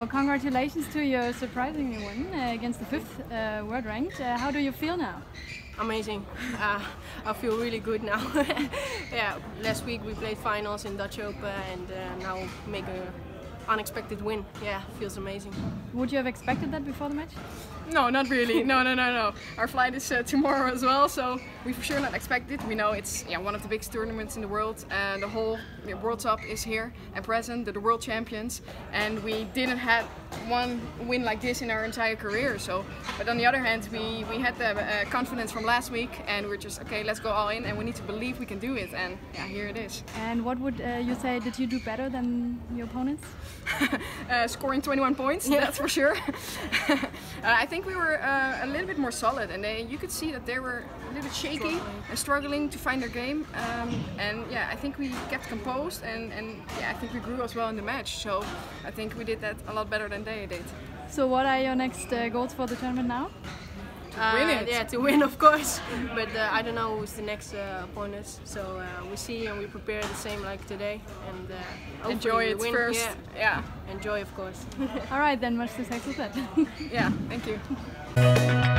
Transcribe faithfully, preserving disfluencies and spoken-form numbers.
Well, congratulations to your surprising win uh, against the fifth uh, world ranked. Uh, how do you feel now? Amazing. Uh, I feel really good now. Yeah, last week we played finals in Dutch Open and uh, now make a unexpected win. Yeah, feels amazing. Would you have expected that before the match? No, not really. No, no, no, no. Our flight is uh, tomorrow as well, so we for sure not expect it. We know it's yeah one of the biggest tournaments in the world, and the whole yeah, World Cup is here and present. They're the world champions, and we didn't have one win like this in our entire career. So, but on the other hand, we we had the uh, confidence from last week, and we're just okay. Let's go all in, and we need to believe we can do it. And yeah, here it is. And what would uh, you say? Did you do better than your opponents? uh, scoring twenty-one points, yeah. That's for sure. uh, I think we were uh, a little bit more solid, and they, you could see that they were a little bit shaky struggling. and struggling to find their game. Um, and yeah, I think we kept composed, and, and yeah, I think we grew as well in the match. So I think we did that a lot better than they did. So what are your next uh, goals for the tournament now? Uh, win it. Yeah, to win, of course. But uh, I don't know who's the next uh, opponent. So uh, we see and we prepare the same like today. And uh, enjoy it win. first. Yeah. yeah. Enjoy, of course. All right, then much success with that. Yeah, thank you.